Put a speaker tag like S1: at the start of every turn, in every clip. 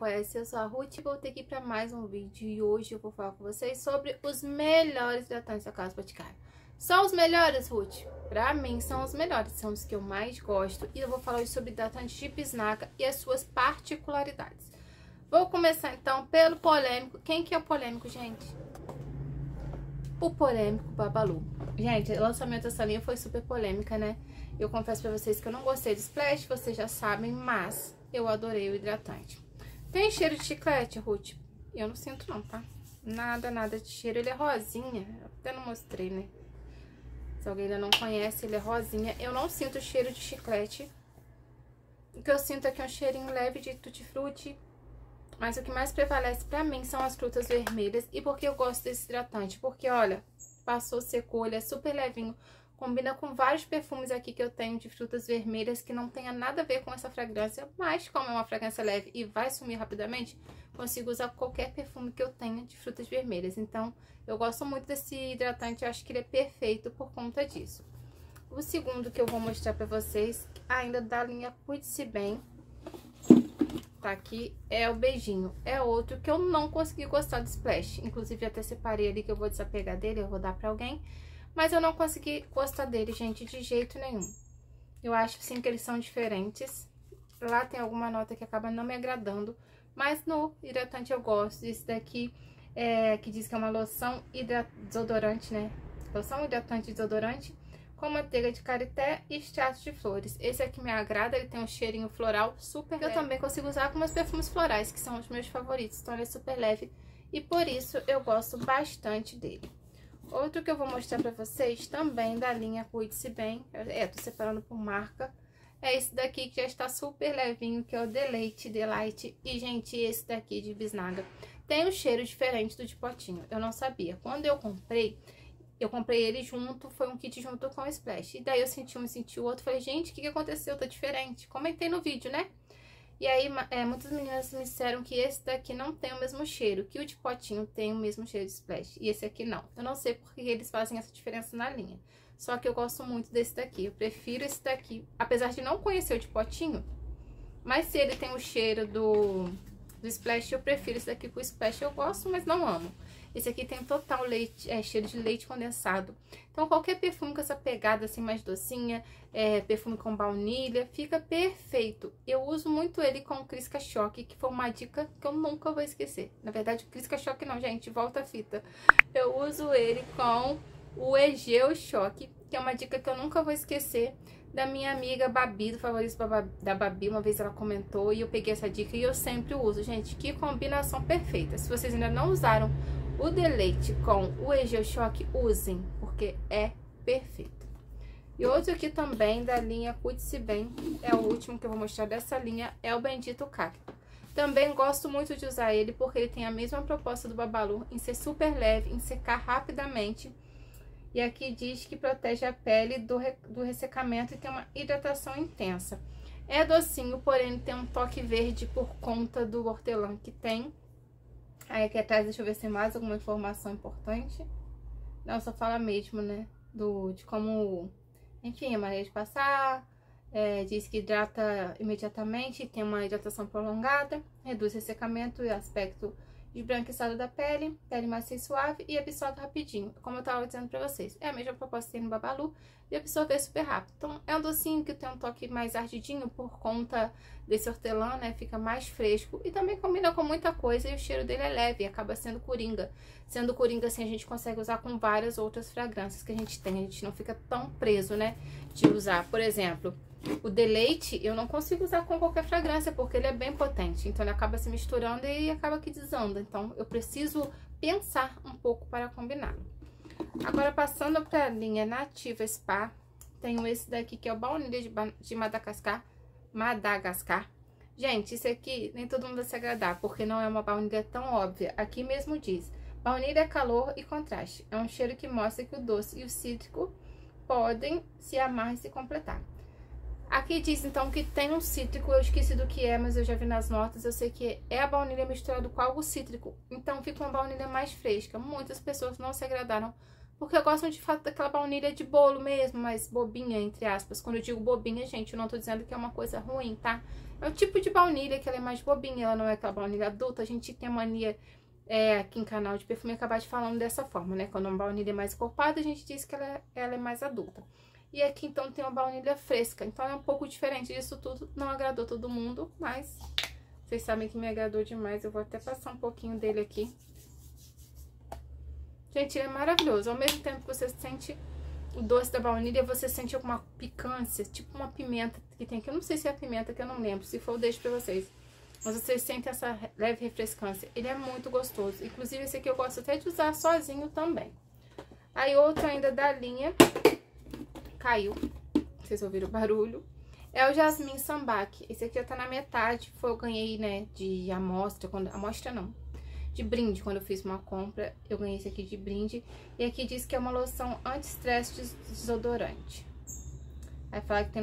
S1: conhece, eu sou a Ruth e voltei aqui para mais um vídeo. E hoje eu vou falar com vocês sobre os melhores hidratantes da Casa Boticário. São os melhores, Ruth? Pra mim são os melhores, são os que eu mais gosto. E eu vou falar hoje sobre hidratantes de bisnaga e as suas particularidades. Vou começar então pelo polêmico. Quem que é o polêmico, gente? O polêmico Babalu. Gente, o lançamento dessa linha foi super polêmica, né? Eu confesso pra vocês que eu não gostei do splash, vocês já sabem, mas eu adorei o hidratante. Tem cheiro de chiclete, Ruth? Eu não sinto não, tá? Nada de cheiro. Ele é rosinha, eu até não mostrei, né? Se alguém ainda não conhece, ele é rosinha. Eu não sinto cheiro de chiclete. O que eu sinto aqui é um cheirinho leve de tutti-frutti. Mas o que mais prevalece pra mim são as frutas vermelhas. E por que eu gosto desse hidratante? Porque, olha, passou, secou, ele é super levinho. Combina com vários perfumes aqui que eu tenho de frutas vermelhas que não tenha nada a ver com essa fragrância. Mas como é uma fragrância leve e vai sumir rapidamente, consigo usar qualquer perfume que eu tenha de frutas vermelhas. Então, eu gosto muito desse hidratante, eu acho que ele é perfeito por conta disso. O segundo que eu vou mostrar pra vocês, ainda da linha Cuide-se Bem, tá aqui, é o Beijinho. É outro que eu não consegui gostar do splash. Inclusive, até separei ali que eu vou desapegar dele, eu vou dar pra alguém. Mas eu não consegui gostar dele, gente, de jeito nenhum. Eu acho, sim, que eles são diferentes. Lá tem alguma nota que acaba não me agradando. Mas no hidratante eu gosto. Esse daqui, que diz que é uma loção desodorante, né? Loção hidratante desodorante com manteiga de karité e extrato de flores. Esse aqui me agrada, ele tem um cheirinho floral super leve. Eu também consigo usar com meus perfumes florais, que são os meus favoritos. Então ele é super leve e por isso eu gosto bastante dele. Outro que eu vou mostrar pra vocês, também da linha Cuide-se Bem, tô separando por marca, é esse daqui que já está super levinho, que é o Delight. E, gente, esse daqui de bisnaga tem um cheiro diferente do de potinho, eu não sabia. Quando eu comprei ele junto, foi um kit junto com o splash. E daí eu senti um e senti o outro, falei, gente, o que aconteceu? Tá diferente. Comentei no vídeo, né? E aí, muitas meninas me disseram que esse daqui não tem o mesmo cheiro, que o de potinho tem o mesmo cheiro de splash, e esse aqui não. Eu não sei porque eles fazem essa diferença na linha. Só que eu gosto muito desse daqui, eu prefiro esse daqui, apesar de não conhecer o de potinho, mas se ele tem o cheiro do splash, eu prefiro esse daqui com o splash. Eu gosto, mas não amo. Esse aqui tem total cheiro de leite condensado. Então, qualquer perfume com essa pegada assim mais docinha, perfume com baunilha, fica perfeito. Eu uso muito ele com o Crisca Choque, que foi uma dica que eu nunca vou esquecer. Na verdade, o Crisca Choque não, gente, volta a fita. Eu uso ele com o Egeu Choque, que é uma dica que eu nunca vou esquecer, da minha amiga Babi, do favorito da Babi. Uma vez ela comentou e eu peguei essa dica e eu sempre uso. Gente, que combinação perfeita. Se vocês ainda não usaram o Deleite com o Egeu Choque, usem, porque é perfeito. E outro aqui também da linha Cuide-se Bem, é o último que eu vou mostrar dessa linha, é o Bendito Cacto. Também gosto muito de usar ele porque ele tem a mesma proposta do Babalu, em ser super leve, em secar rapidamente. E aqui diz que protege a pele do ressecamento e tem uma hidratação intensa. É docinho, porém tem um toque verde por conta do hortelã que tem. Aí aqui atrás, deixa eu ver se tem mais alguma informação importante. Não, só fala mesmo, né? De como, enfim, a maneira de passar. Diz que hidrata imediatamente, tem uma hidratação prolongada, reduz ressecamento e aspecto esbranquiçado da pele, pele macia e suave e absorve rapidinho. Como eu tava dizendo pra vocês, é a mesma proposta que tem no Babalu de absorver super rápido. Então, é um docinho que tem um toque mais ardidinho por conta desse hortelã, né? Fica mais fresco e também combina com muita coisa e o cheiro dele é leve, acaba sendo coringa. Sendo coringa, assim, a gente consegue usar com várias outras fragrâncias que a gente tem. A gente não fica tão preso, né? De usar, por exemplo, o Deleite eu não consigo usar com qualquer fragrância, porque ele é bem potente. Então, ele acaba se misturando e acaba que desanda. Então, eu preciso pensar um pouco para combiná-lo. Agora, passando para a linha Nativa Spa, tenho esse daqui que é o baunilha de Madagascar. Gente, isso aqui nem todo mundo vai se agradar, porque não é uma baunilha tão óbvia. Aqui mesmo diz, baunilha é calor e contraste. É um cheiro que mostra que o doce e o cítrico podem se amar e se completar. Aqui diz, então, que tem um cítrico, eu esqueci do que é, mas eu já vi nas notas, eu sei que é a baunilha misturada com algo cítrico. Então, fica uma baunilha mais fresca. Muitas pessoas não se agradaram porque eu gosto de fato daquela baunilha de bolo mesmo, mais bobinha, entre aspas. Quando eu digo bobinha, gente, eu não tô dizendo que é uma coisa ruim, tá? É o tipo de baunilha que ela é mais bobinha, ela não é aquela baunilha adulta. A gente tem a mania aqui em canal de perfume acabar de falando dessa forma, né? Quando uma baunilha é mais encorpada, a gente diz que ela é mais adulta. E aqui, então, tem uma baunilha fresca. Então, é um pouco diferente disso tudo. Não agradou todo mundo, mas vocês sabem que me agradou demais. Eu vou até passar um pouquinho dele aqui. Gente, ele é maravilhoso. Ao mesmo tempo que você sente o doce da baunilha, você sente alguma picância, tipo uma pimenta que tem aqui. Eu não sei se é a pimenta, que eu não lembro. Se for, eu deixo pra vocês. Mas vocês sentem essa leve refrescância. Ele é muito gostoso. Inclusive, esse aqui eu gosto até de usar sozinho também. Aí, outro ainda da linha... Caiu. Vocês ouviram o barulho. É o Jasmine Sambac. Esse aqui já tá na metade. Foi, eu ganhei, né, de amostra. Amostra não. De brinde, quando eu fiz uma compra, eu ganhei esse aqui de brinde. E aqui diz que é uma loção anti-estresse desodorante. Aí fala que tem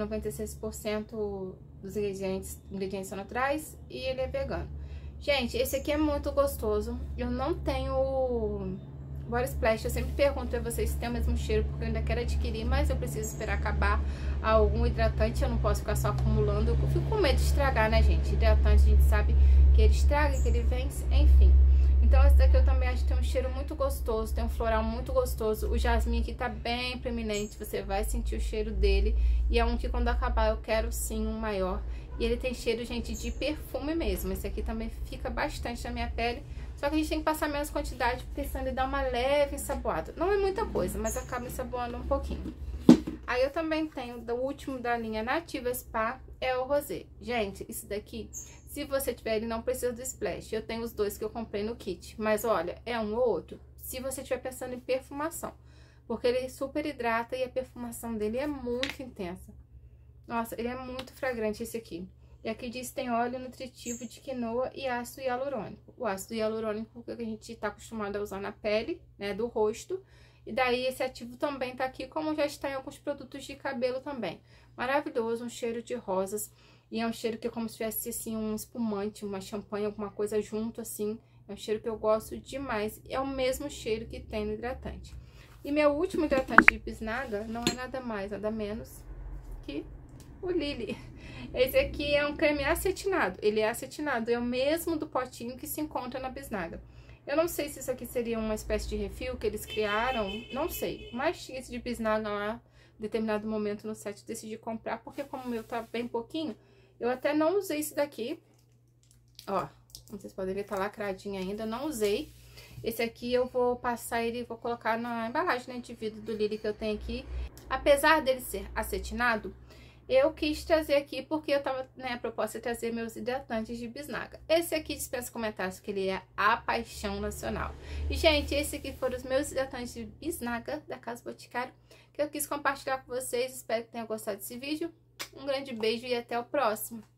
S1: 96% dos ingredientes são naturais e ele é vegano. Gente, esse aqui é muito gostoso. Eu não tenho Body Splash. Eu sempre pergunto pra vocês se tem o mesmo cheiro, porque eu ainda quero adquirir, mas eu preciso esperar acabar algum hidratante. Eu não posso ficar só acumulando. Eu fico com medo de estragar, né, gente? Hidratante, a gente sabe que ele estraga, que ele vence, enfim. Então, esse daqui eu também acho que tem um cheiro muito gostoso, tem um floral muito gostoso. O jasmim aqui tá bem preeminente, você vai sentir o cheiro dele. E é um que quando acabar eu quero sim um maior. E ele tem cheiro, gente, de perfume mesmo. Esse aqui também fica bastante na minha pele. Só que a gente tem que passar menos quantidade, porque senão ele dá uma leve ensaboada. Não é muita coisa, mas acaba ensaboando um pouquinho. Aí eu também tenho, do último da linha Nativa Spa, é o Rosé. Gente, isso daqui... Se você tiver, ele não precisa do splash. Eu tenho os dois que eu comprei no kit. Mas, olha, é um ou outro. Se você estiver pensando em perfumação. Porque ele super hidrata e a perfumação dele é muito intensa. Nossa, ele é muito fragrante esse aqui. E aqui diz que tem óleo nutritivo de quinoa e ácido hialurônico. O ácido hialurônico que a gente está acostumado a usar na pele, né, do rosto. E daí esse ativo também tá aqui, como já está em alguns produtos de cabelo também. Maravilhoso, um cheiro de rosas. E é um cheiro que é como se tivesse, assim, um espumante, uma champanhe, alguma coisa junto, assim. É um cheiro que eu gosto demais. É o mesmo cheiro que tem no hidratante. E meu último hidratante de bisnaga não é nada mais, nada menos que o Lily. Esse aqui é um creme acetinado. Ele é acetinado, é o mesmo do potinho que se encontra na bisnaga. Eu não sei se isso aqui seria uma espécie de refil que eles criaram, não sei. Mas tinha esse de bisnaga lá, em determinado momento no site, decidi comprar, porque como o meu tá bem pouquinho... Eu até não usei esse daqui, ó, como vocês podem ver, tá lacradinho ainda, não usei. Esse aqui eu vou passar ele, vou colocar na embalagem, né, de vidro do Lily que eu tenho aqui. Apesar dele ser acetinado, eu quis trazer aqui porque eu tava, né, a proposta é trazer meus hidratantes de bisnaga. Esse aqui dispensa comentários que ele é a paixão nacional. E, gente, esse aqui foram os meus hidratantes de bisnaga da Casa Boticário, que eu quis compartilhar com vocês. Espero que tenham gostado desse vídeo. Um grande beijo e até o próximo.